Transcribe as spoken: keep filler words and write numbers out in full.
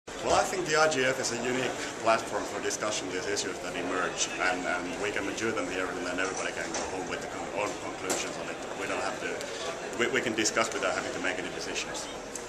Well, I think the I G F is a unique platform for discussing these issues that emerge, and, and we can mature them here, and then everybody can go home with their own conclusions on it. We don't have to. We, we can discuss without having to make any decisions.